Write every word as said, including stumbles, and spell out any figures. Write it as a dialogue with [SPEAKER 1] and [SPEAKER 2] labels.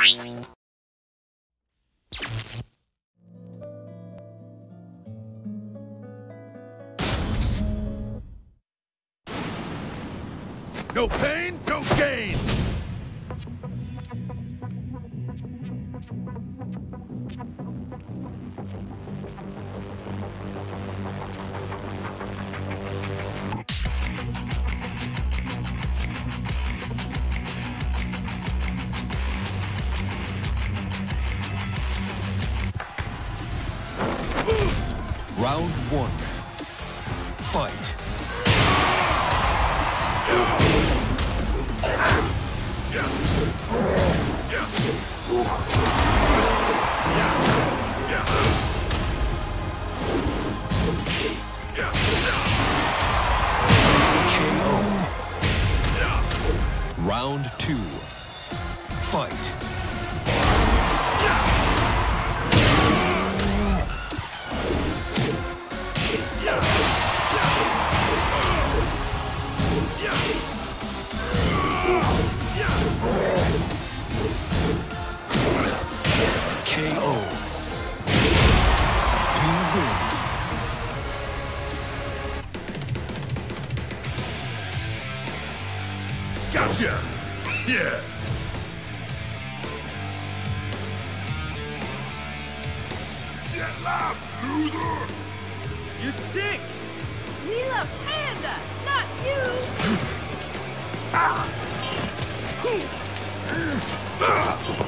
[SPEAKER 1] No pain, no gain!
[SPEAKER 2] Round one. Fight. K O. Round two. Fight. K O. You win.
[SPEAKER 1] Gotcha! Yeah! Get lost, loser!
[SPEAKER 3] You stink!
[SPEAKER 4] We love Panda, not you!
[SPEAKER 1] Ah!